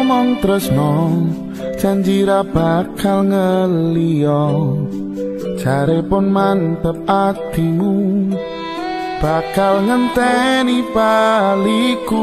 ngomong tresno janji ra bakal ngeliyo jare pun mantep atimu bakal ngenteni baliku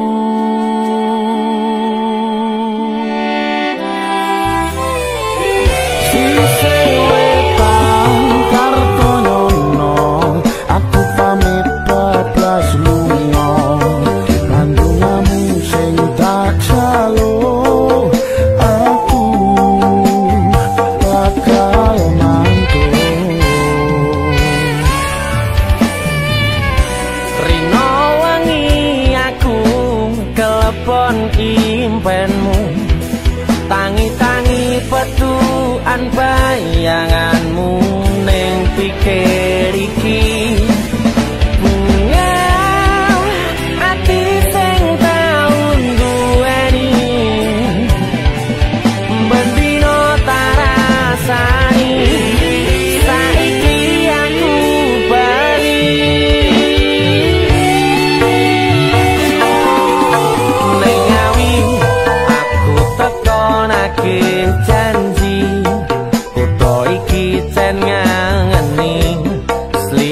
impenmu tangi-tangi petuan bayanganmu ning pikir iki bunga ati sing tau duweni bendino tarasani saiki aku bali janji kutho iki jan ngangeni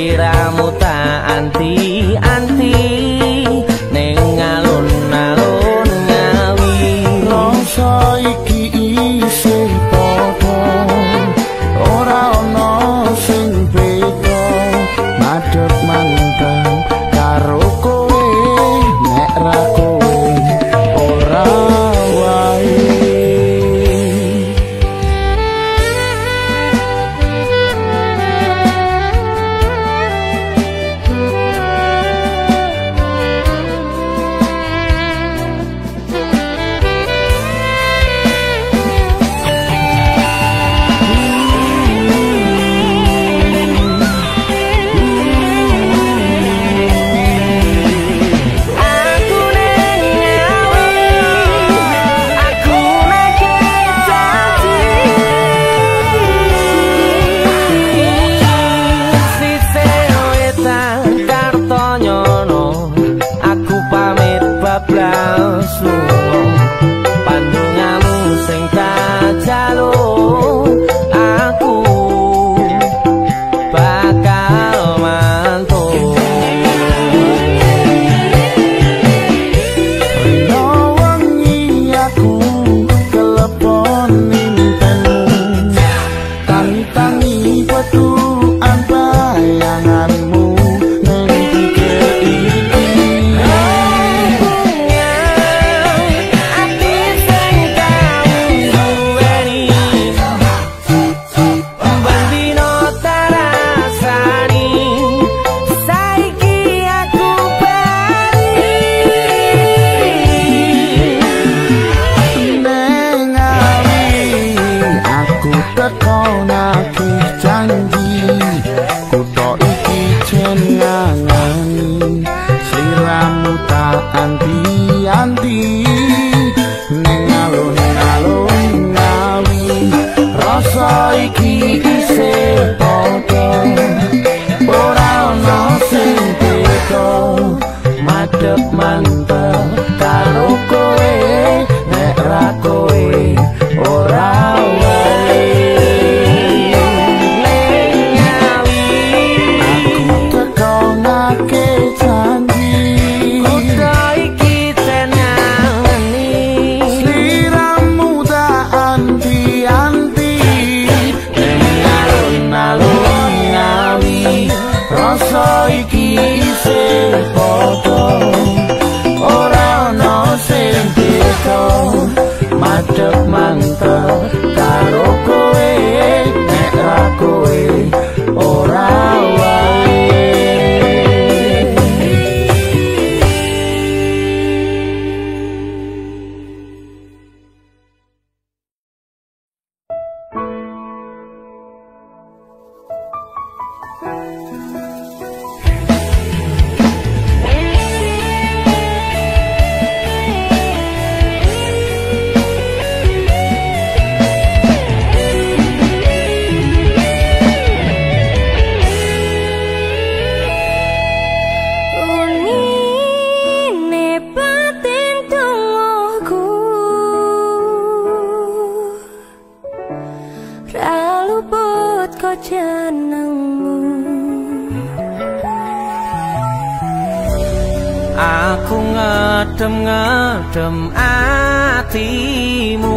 aku ngedem-ngedem atimu,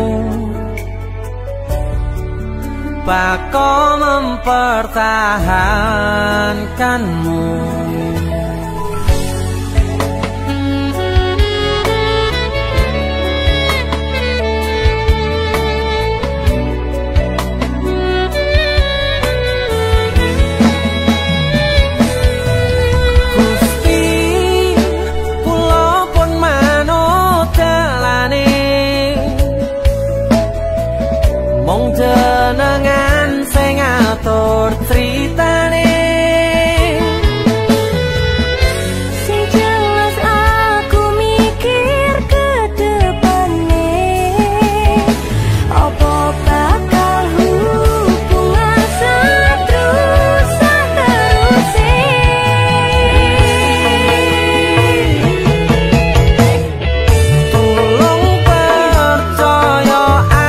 bako mempertahankanmu. Jenengan sing ngatur critane, sing jelas aku mikir ke depane, apa bakal hubungan seterusnya. Tolong percaya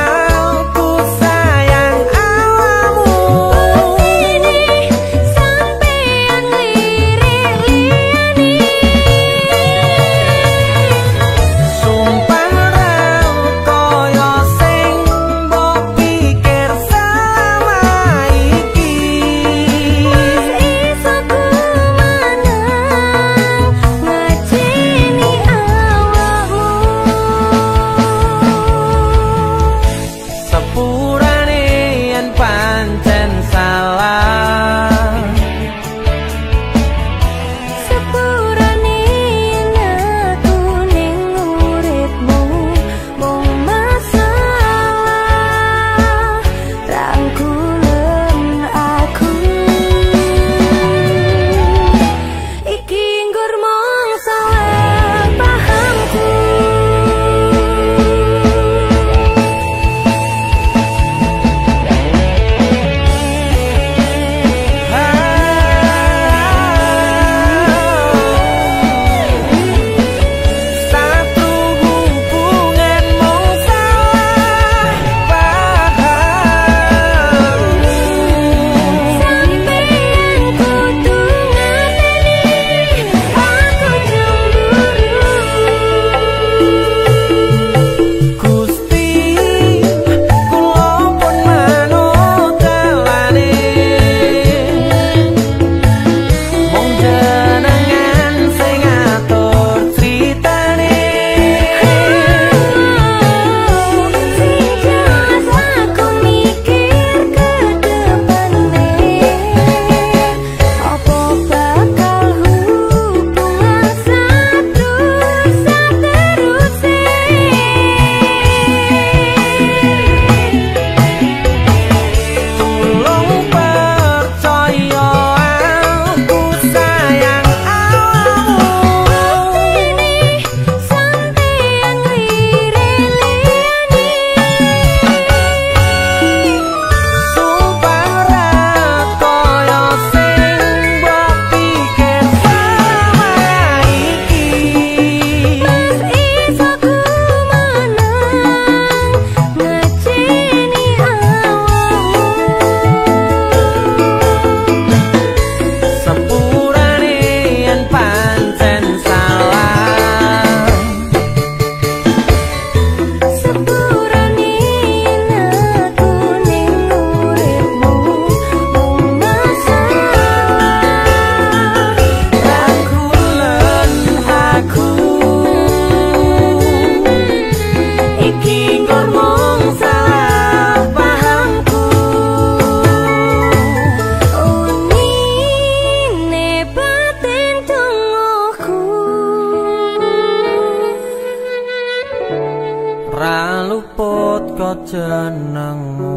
ra luput kok jenengmu.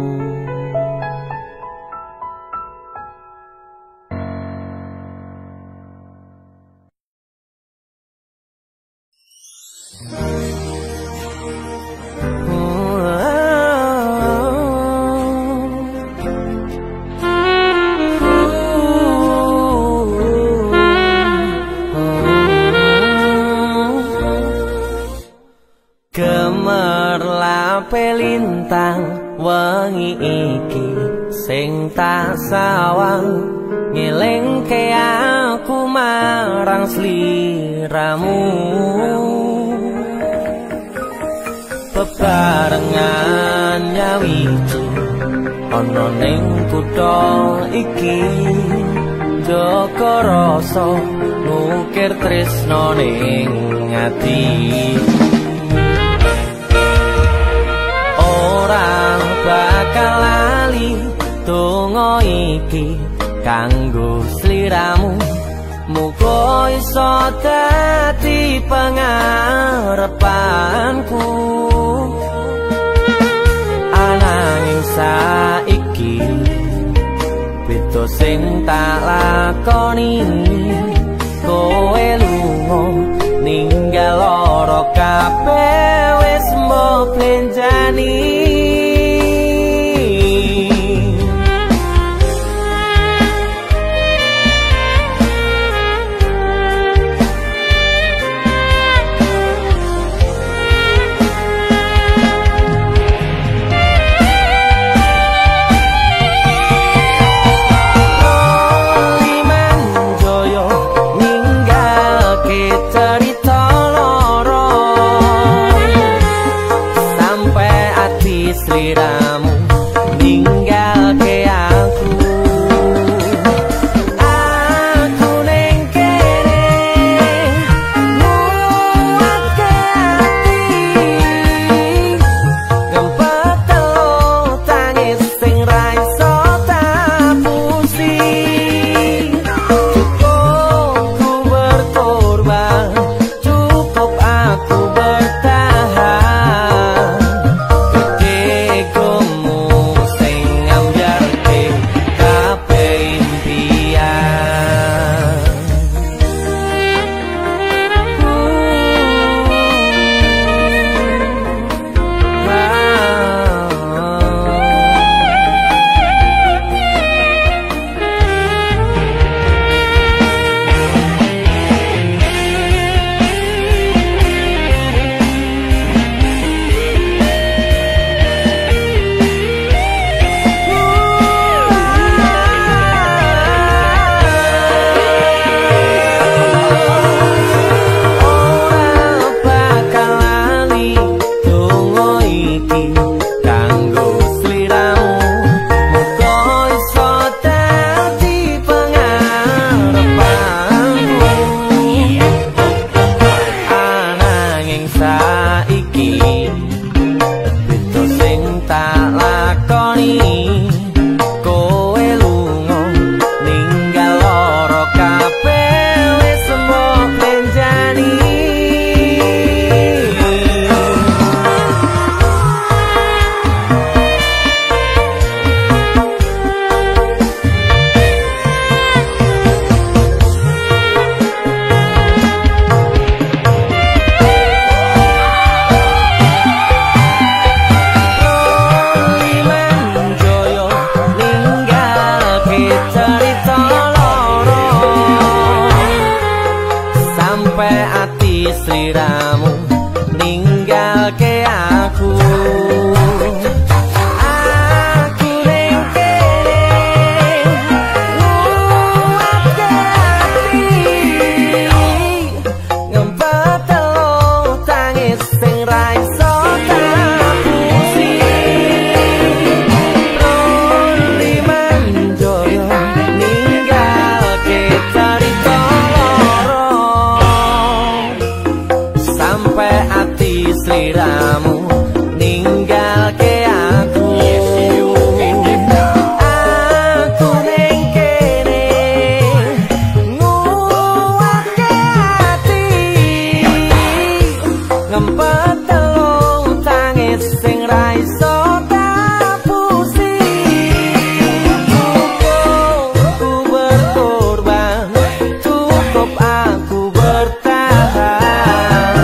Gemerlape lintang wengi iki sing tak sawang ngelingke aku marang marang sliramu bebarengan nyawiji ana ning kutha iki jaga rasa nukir tresno ning ati ora bakal lali donga iki kanggo sliramu muga iso dadi pangarepanku ananging saiki beda sing tak lakoni kowe lunga ninggal lara kabeh wis mbok blenjani sliramu ninggalke aku aku ning kene muake ati ngempet telu tangis sing ra iso tapusi cukup ku berkorban cukup aku bertahan sliramu ninggalke aku aku ning kene muake ati ngempet telu tangis sing ra iso tapusi Roli manjoyo ninggalke carita sampai ati sliramu ninggalke aku aku ning kene nguwake ati ngempet telu tangis sing ra iso tapusi cukup ku berkorban cukup aku bertahan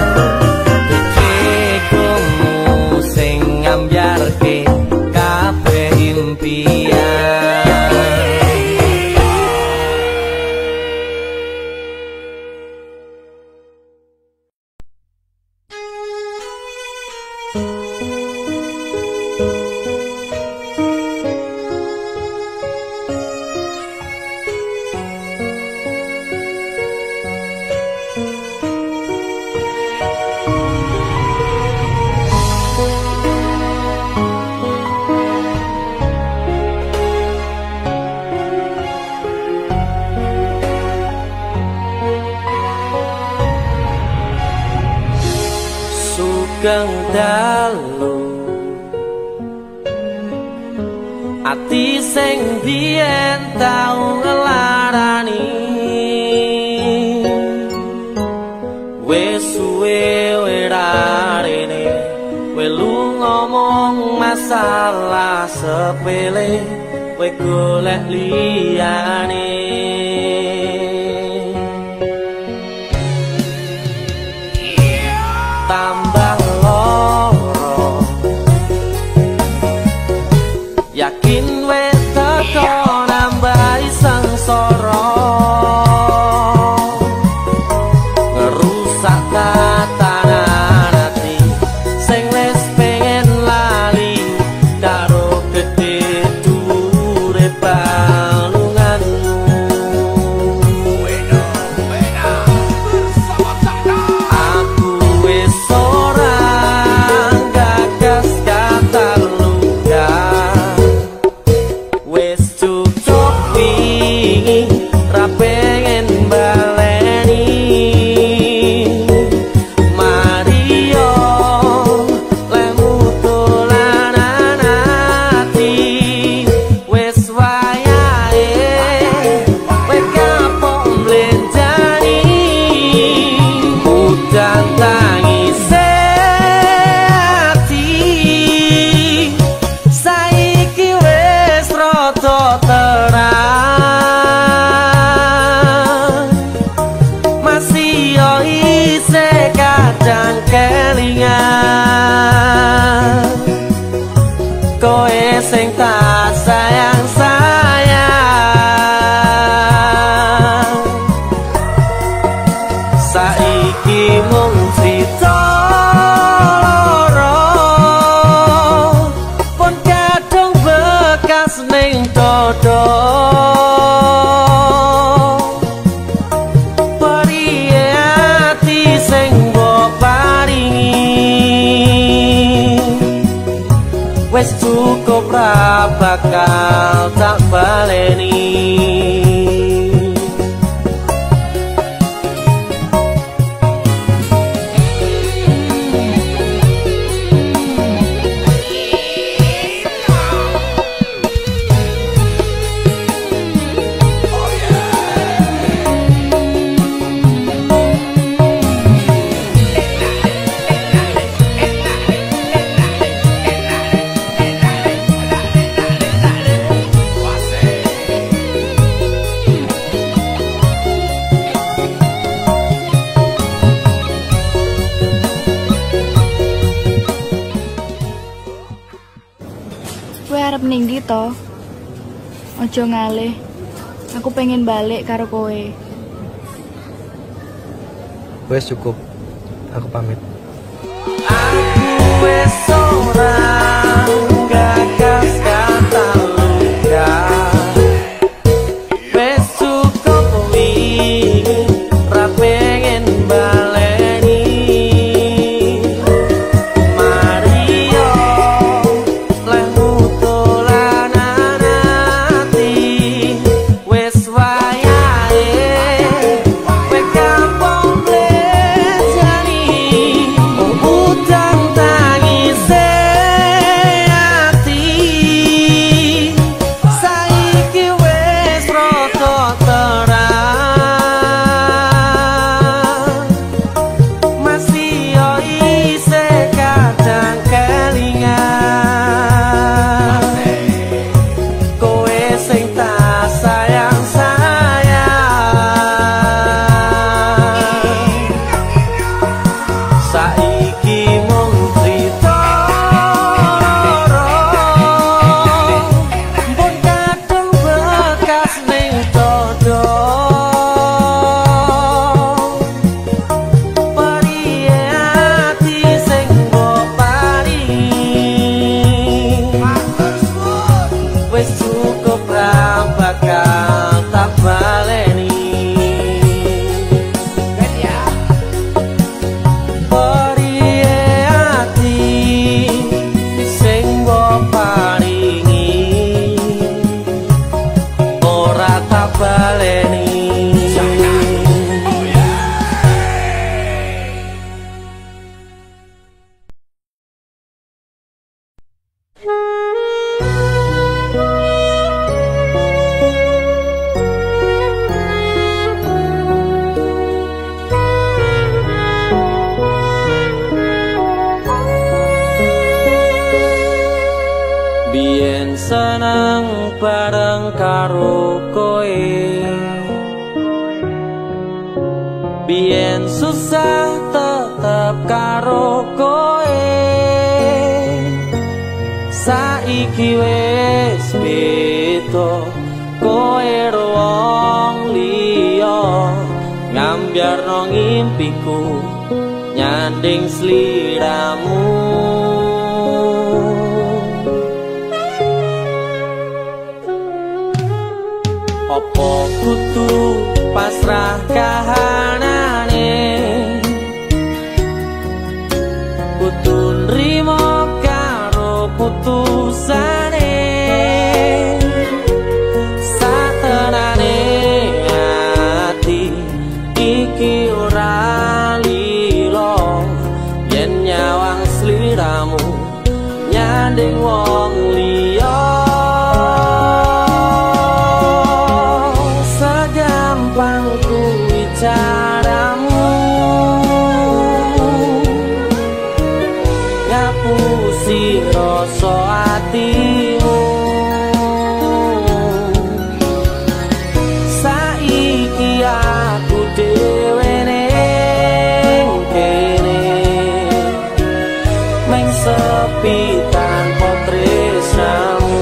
kabeh impian sugeng dalu ati sing biyen tau ngelarani wis suwe werarene welu ngomong masalah sepele we golek liyane tambah loro yakin we teko nambahi sengsara ngerusak tatanan ati sing wis pengen lali karo gedhe dhuwure balunganmu aku wis ora gagas kata luka wis cukup wingi ra pengen baleni Mario lemu dolanan ati wis wayahe we kapok mlenjani udan tangise ati saiki wis rada terang masih yo isih kadang kelingan koe sing tak sayang-sayang saiki mung crita loro pun kadung bekas ning dodo periye ati sing mbok paringi wis cukup ra bakal tak baleni Kowe arep ning ndi to? Aja ngalih. Aku pengen balik karo kowe. Wes cukup. Aku pamit. aku wis ora gagas kata luka wis cukup wingi ra pengen baleni Mario lemu dolanan ati wis wayahe we kampung mlejani utang tangise ati bareng karo koe. Biyen susah tetep karo koe, saiki wis beda, koe wong liya. Ngambyarno ngimpiku nyanding sliramu. Opo kudu pasrah kahanane, kudu nrimo karo putusane. Satenane ati iki ora lilo, yen nyawang sliramu nyanding wong liya. Segampang kuwi caramu ngapusi rasa atimu. Saiki aku dhewe ning kene, mung sepi tanpa tresnamu.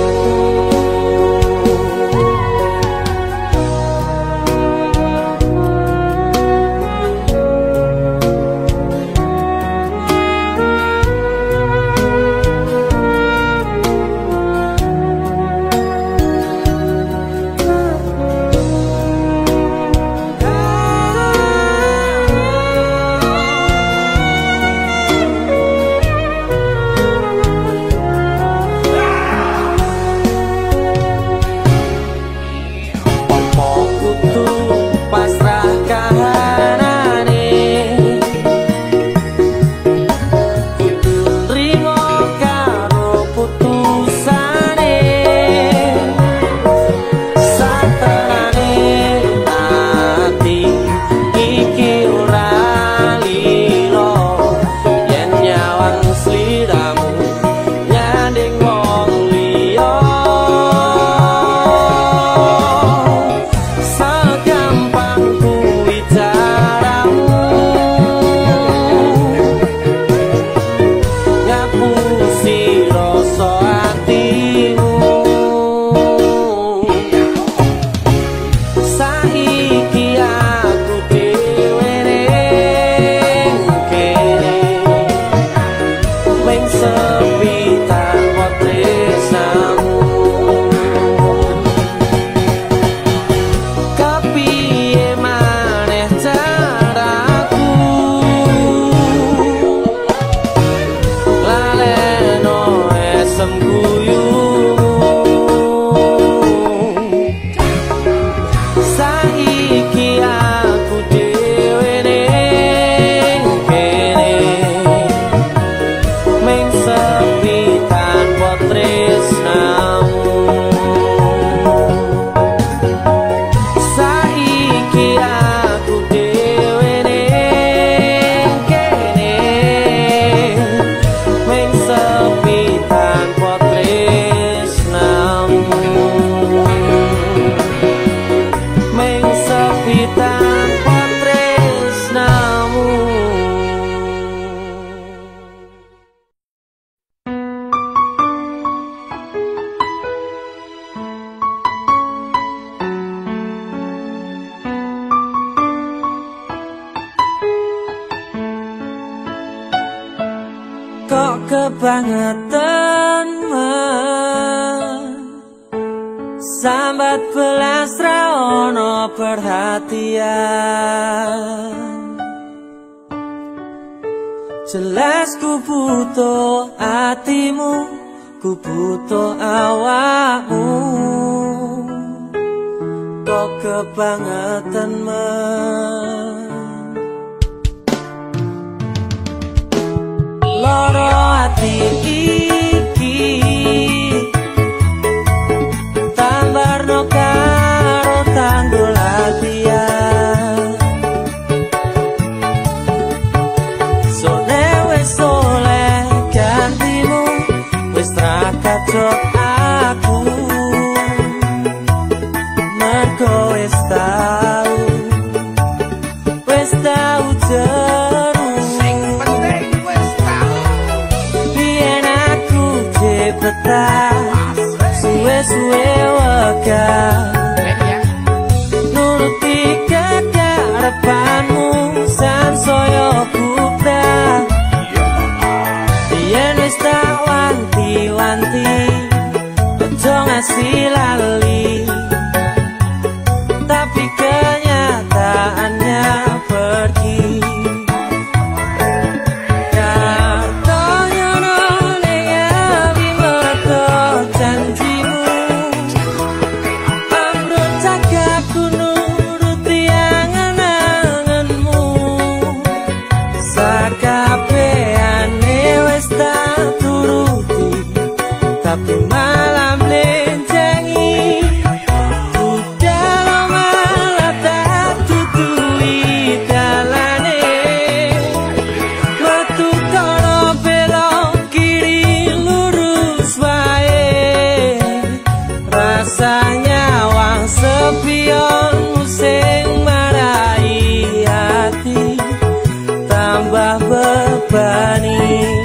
Kok kebangetan sambat belas ra ono perhatian. Jelas ku butuh hatimu, ku butuh awakmu. Kok kebangetan loro ati iki tambarno karo tanggul latihan. Sone wis oleh gantimu, wis ra kacok aku. betah suwe-suwe wegah nuruti kekarepanmu sansaya bubrah yen wis tak wanti-wanti aja ngasih lali tapi kenyataannya pergi. Tapi malam lencengi udah malah tak tutui dalane metu kono belok kiri lurus wae rasanya wang sepion sing marai hati tambah bebani.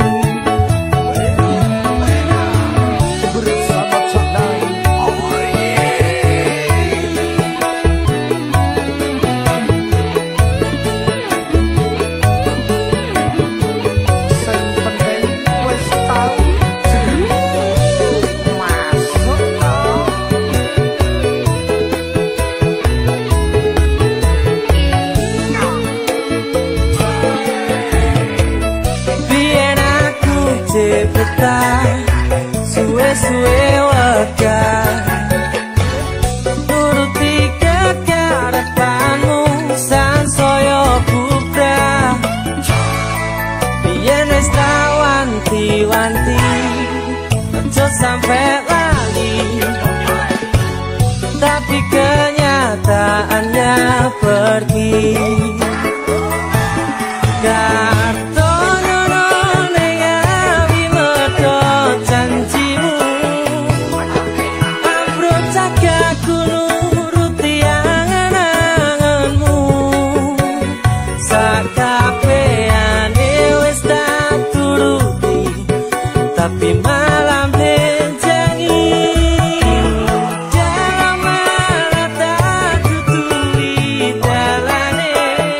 Suwe-suwe wegah nuruti kekarepanmu sansaya bubrah biyen wis tak wanti-wanti aja sampe lali tapi kenyataannya pergi. Tapi malam lencengi dalam malah tak tutui dalane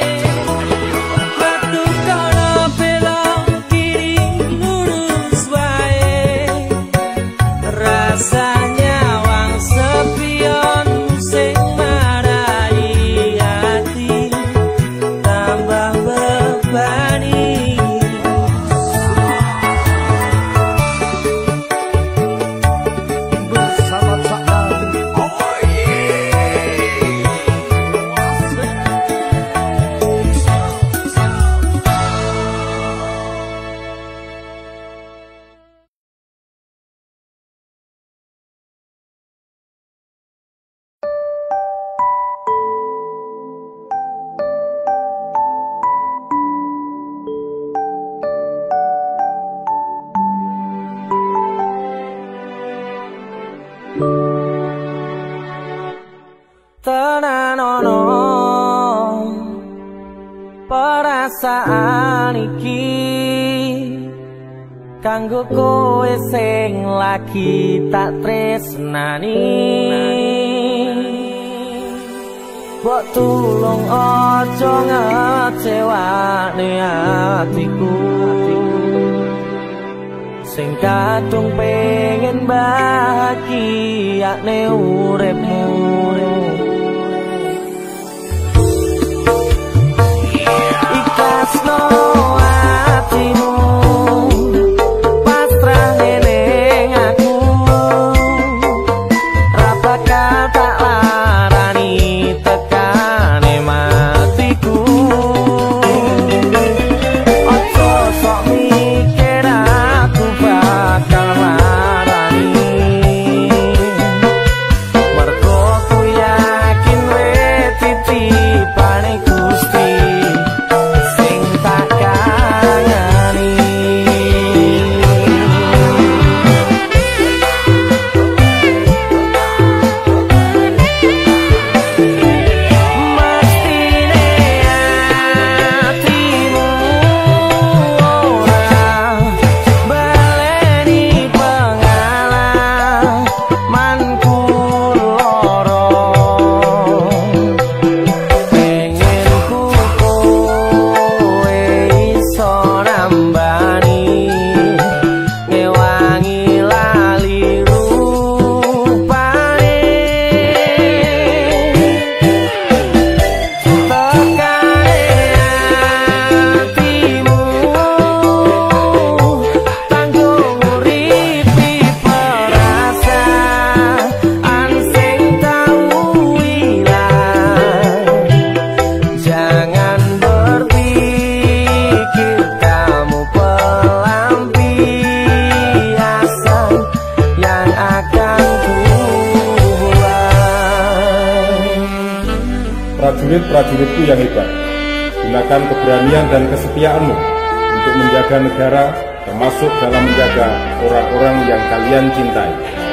metu kono belok kiri lurus wae rasanya wang sepion sing marai hati tambah bebani. Tenan ono perasaan iki kanggo kowe sing lagi tak tresnani mbok tulung aja ngecewani atiku sing kadung pengen bahagiane uripmu. Ikhlasno atimu pasrah ning aku ra bakal tak larani tekane matiku. Ojo sok mikir aku bakal larani mergo prajurit-prajuritku yang hebat. Gunakan keberanian dan kesetiaanmu untuk menjaga negara, termasuk dalam menjaga orang-orang yang kalian cintai.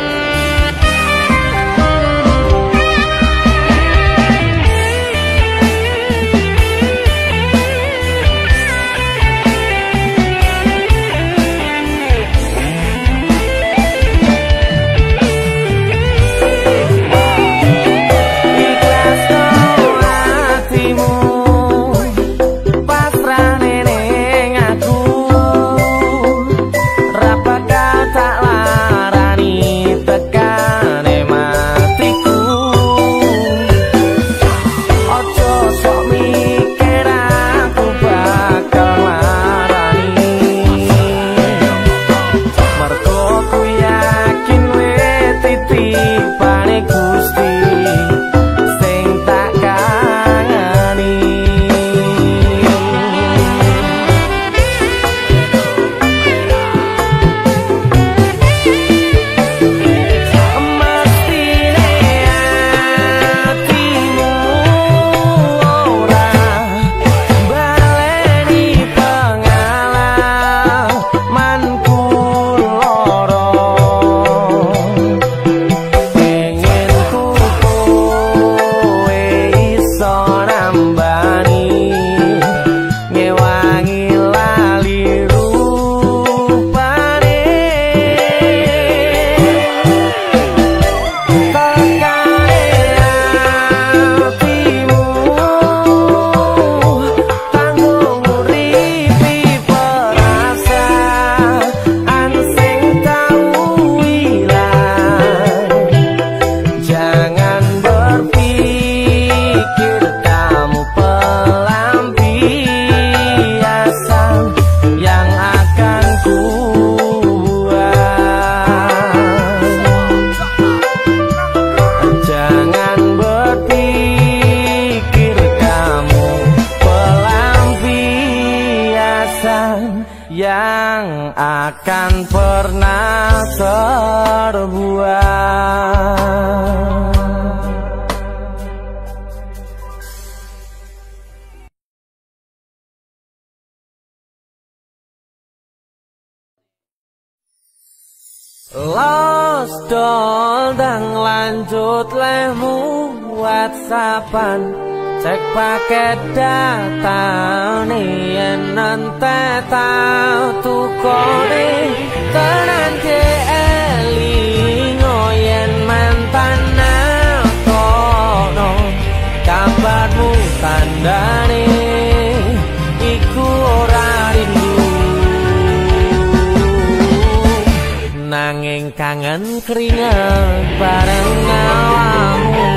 yang akan pernah terbuat. Lost doll dan lanjut lemu WhatsAppan. Cek paket data nih yen nante tau tukone tenan ke elingo yen mantan kono kabarmu tandane iku ora rindu nanging kangen keringet bareng awakmu.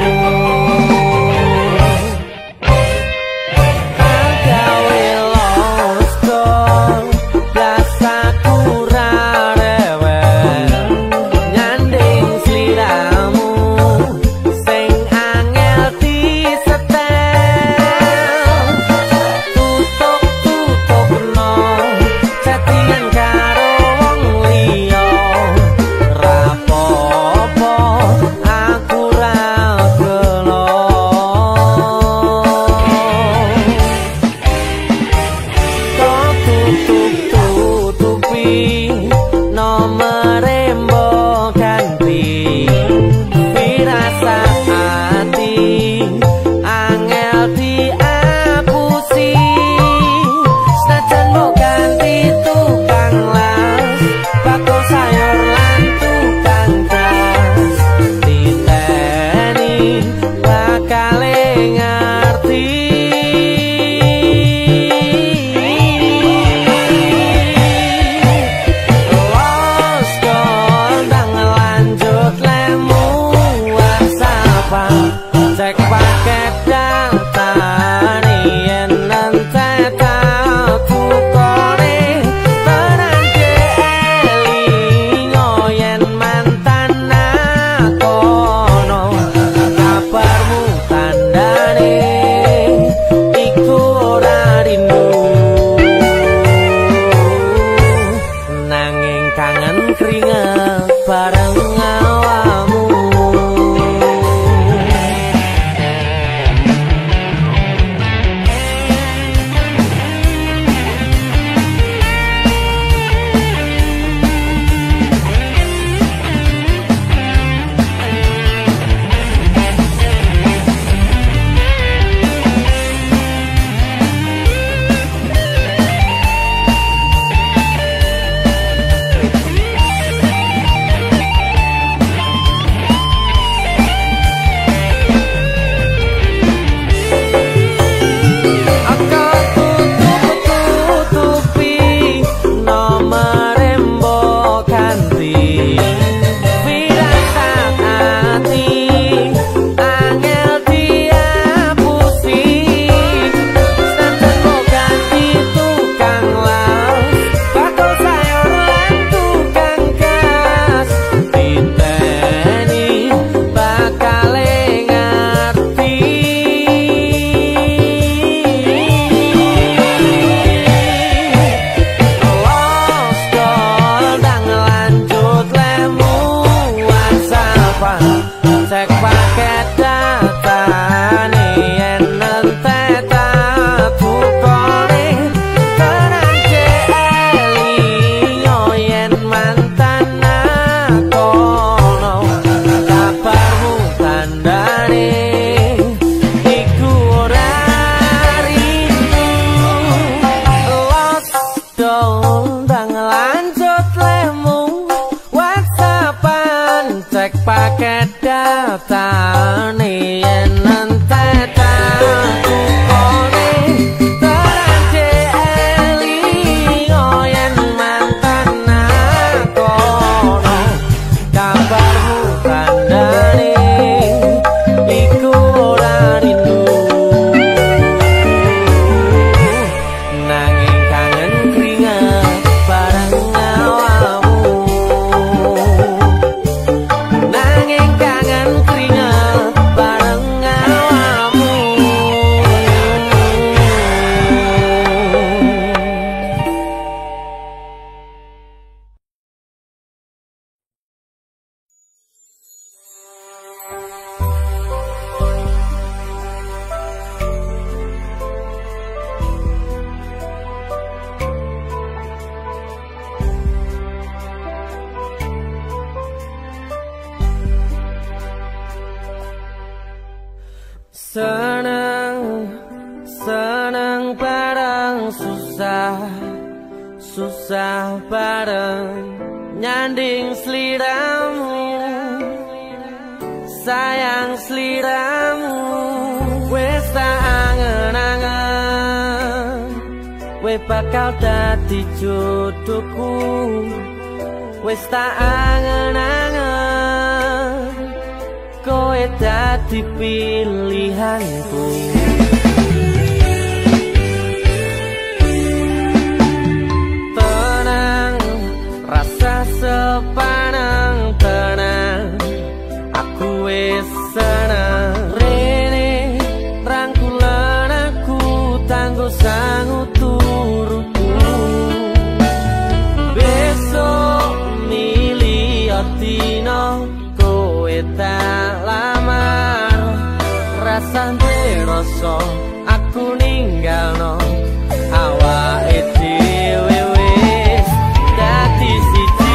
Aku ra susah bareng nyanding seliramu, sayang seliramu. Wes tak angen-angen, we bakal dadi jodohku. Wes tak angen-angen, kowe dadi pilihanku. Sepanang tenang, aku wis seneng. Rene rangkulan aku tanggo sangu turuku. Besok milih dino kowe tak lamar. Rasane rasa aku ninggalno awake dhewe wis dadi siji.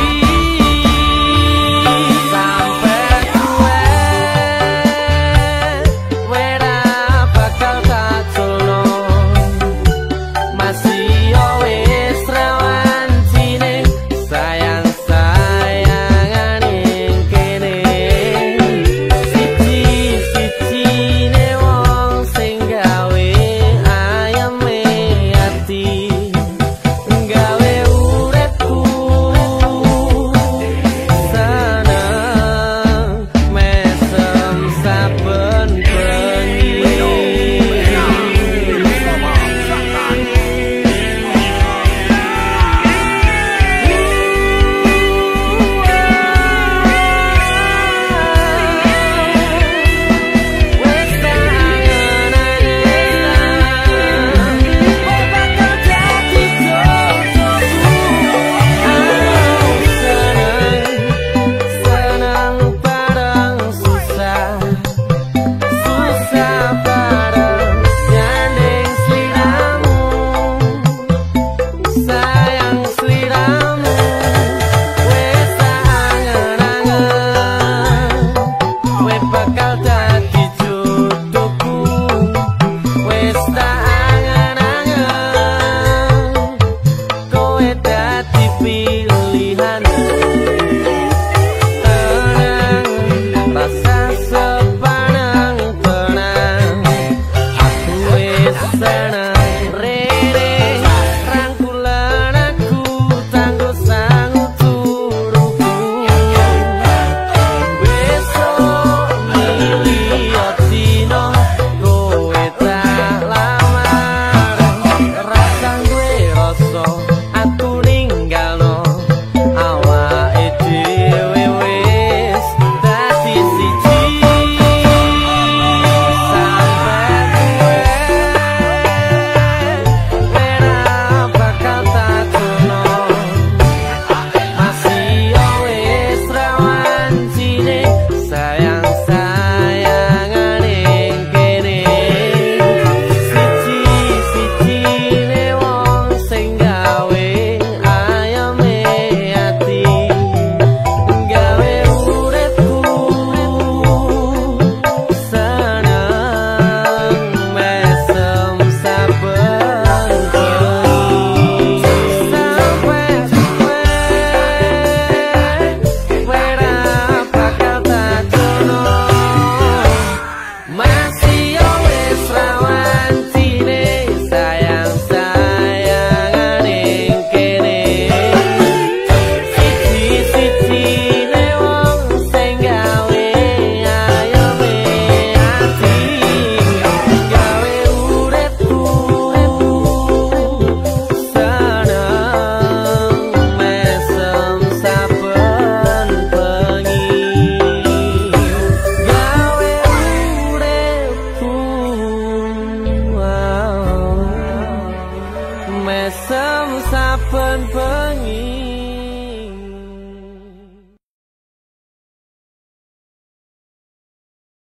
Sana